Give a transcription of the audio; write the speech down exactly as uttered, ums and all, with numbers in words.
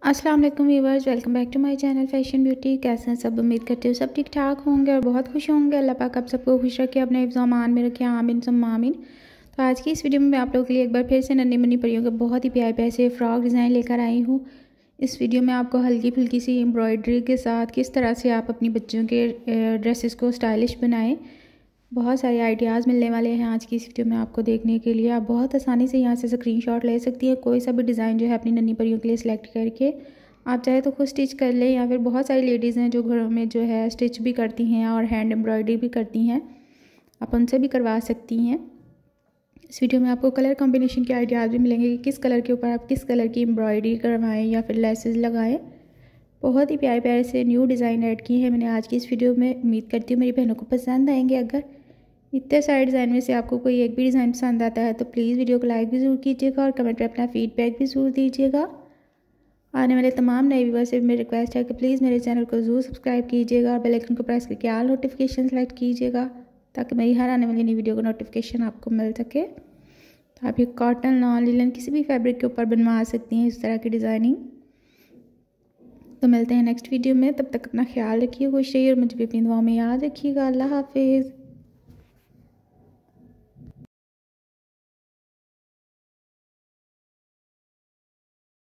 अस्सलाम वालेकुम viewers, welcome back to my channel fashion beauty. कैसे हैं सब? उम्मीद करती हूँ सब ठीक ठाक होंगे और बहुत खुश होंगे। अल्लाह पाक आप सबको खुश रखे, अपने हिफ्ज़ अमान में रखे, आमीन सुम्मा आमीन। तो आज की इस वीडियो में मैं आप लोगों के लिए एक बार फिर से नन्ही मुन्नी परियों के बहुत ही प्यारे प्यारे से फ्रॉक डिज़ाइन लेकर आई हूँ। इस वीडियो में आपको हल्की फुल्की सी एम्ब्रॉयडरी के साथ किस तरह से आप अपनी बच्चों के ड्रेसेस को स्टाइलिश बनाएं, बहुत सारे आइडियाज़ मिलने वाले हैं आज की इस वीडियो में आपको देखने के लिए। आप बहुत आसानी से यहाँ से स्क्रीनशॉट ले सकती हैं, कोई सा भी डिज़ाइन जो है अपनी नन्ही परियों के लिए सिलेक्ट करके आप चाहे तो खुद स्टिच कर लें, या फिर बहुत सारी लेडीज़ हैं जो घरों में जो है स्टिच भी करती हैं और हैंड एम्ब्रॉयडरी भी करती हैं, आप उनसे भी करवा सकती हैं। इस वीडियो में आपको कलर कॉम्बिनेशन के आइडियाज़ भी मिलेंगे कि किस कलर के ऊपर आप किस कलर की एम्ब्रॉयडरी करवाएं या फिर लेसेस लगाएं। बहुत ही प्यारे प्यारे से न्यू डिज़ाइन ऐड किए हैं मैंने आज की इस वीडियो में। उम्मीद करती हूँ मेरी बहनों को पसंद आएंगे। अगर इतने सारे डिज़ाइन में से आपको कोई एक भी डिज़ाइन पसंद आता है तो प्लीज़ वीडियो को लाइक भी ज़रूर कीजिएगा और कमेंट में अपना फीडबैक भी ज़रूर दीजिएगा। आने वाले तमाम नए व्यूअर्स से मेरी रिक्वेस्ट है कि प्लीज़ मेरे चैनल को ज़रूर सब्सक्राइब कीजिएगा और बेल आइकन को प्रेस करके ऑल नोटिफिकेशन सेलेक्ट कीजिएगा ताकि मेरी हर आने वाली नई वीडियो का नोटिफिकेशन आपको मिल सके। तो आप ये कॉटन, नॉन, लिनन किसी भी फैब्रिक के ऊपर बनवा सकती हैं इस तरह की डिज़ाइनिंग। तो मिलते हैं नेक्स्ट वीडियो में, तब तक अपना ख्याल रखिए, खुश रहिए और मुझे भी अपनी दुआओं में याद रखिएगा। अल्लाह हाफिज़।